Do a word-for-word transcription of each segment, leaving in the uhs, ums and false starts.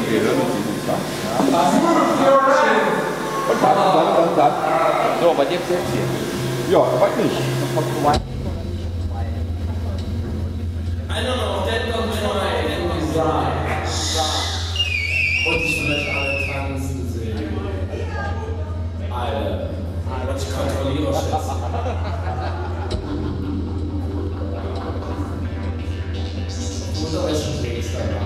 geht, oder? Und dann, dann, dann, dann. So, bei dir selbst hier. Ja, heute nicht. Einer noch, der kommt neu, der kommt rein. Und ich will euch alle tanzen sehen. Alle. Und ich kontrolliere euch jetzt. Unter euch schon Tricks dabei.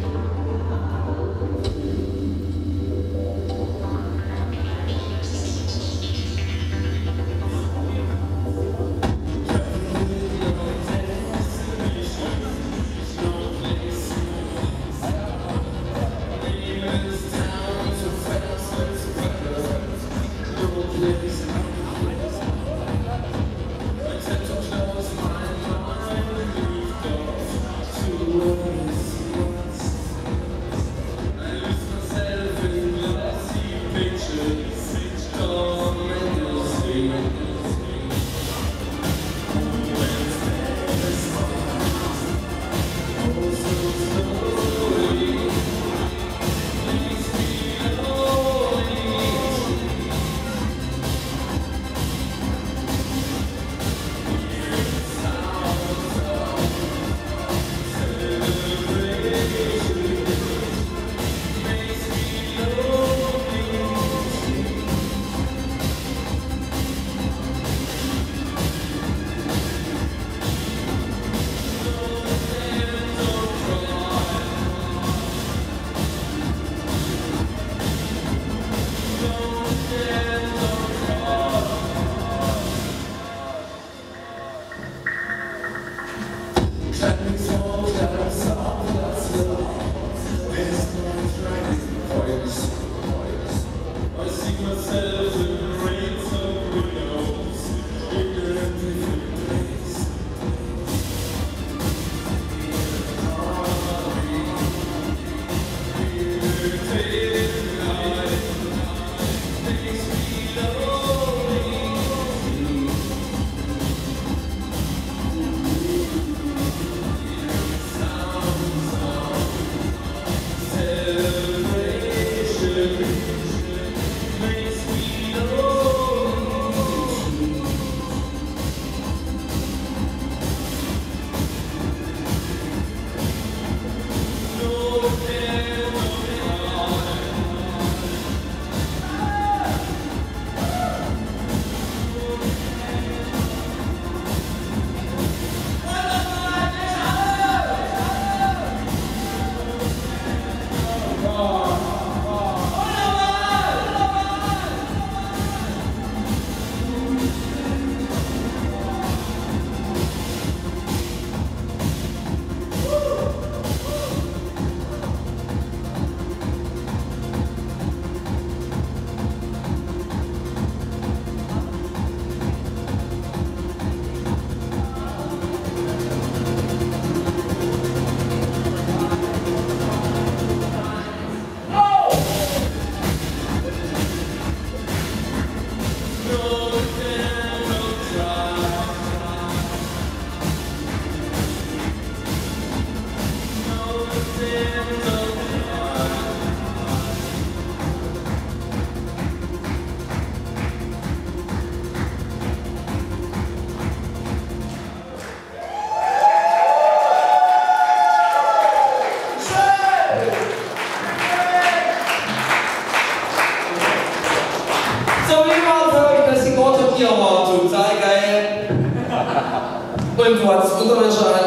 Und du hattest Unterwäsche an.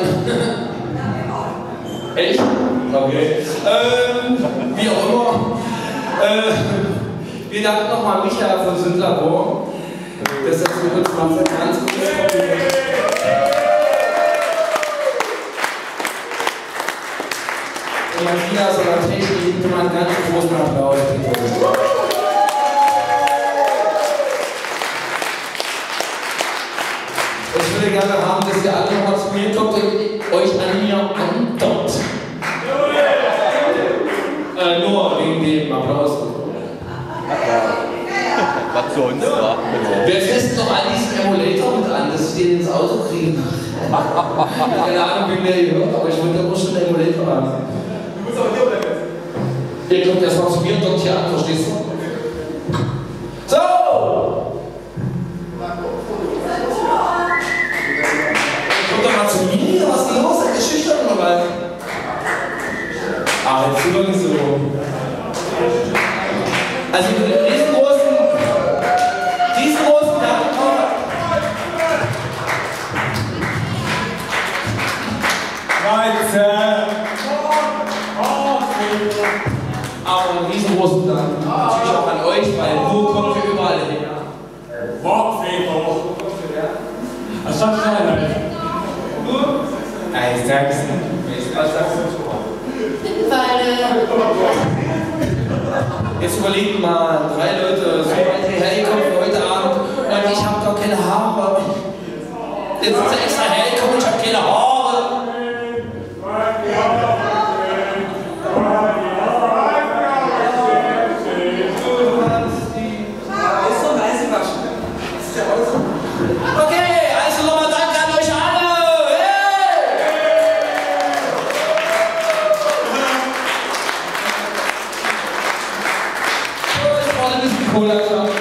Echt? Okay. Ähm, wie auch immer. Äh, wir danken nochmal Michael von Sündlabor, dass das mit uns macht. Ganz gut. Und Matthias oder Technik, immer einen ganz großen Applaus. Ich würde gerne haben, dass ihr alle nochmal zu mir kommt und euch an mir andockt. Äh, nur wegen dem Applaus. Was sonst war. Wer fässt noch an diesen Emulator mit an, dass ich den ins Auto kriegen? Keine Ahnung, wie der gehört, aber ich wollte immer schon einen Emulator haben. Du musst auch hier bleiben. Ihr kommt erstmal zu mir und dort hier an, verstehst du? So! Kommt doch mal zu mir, was ist denn los? Seid ihr schüchtern oder was? Ach, jetzt sind wir nicht so. Also mit dem riesengroßen, riesengroßen Datenkorb. Leute! Aber einen riesengroßen Dank. Natürlich auch an euch, weil wo kommt ihr überall her? Wortfehler! Was sagst du denn? Du? Nein, ich sag's nicht. Was sagst du? Weil, Jetzt überlegt mal, drei Leute so weit hergekommen für heute Abend und ich hab gar keine Haare. Jetzt sind sie extra hergekommen, ich hab keine Haare. Okay, also nochmal Danke an euch alle! Hey! So, jetzt braucht ein bisschen Cola.